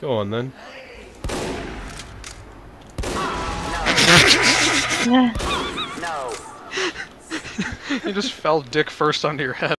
Go on then. No. You just fell dick first onto your head.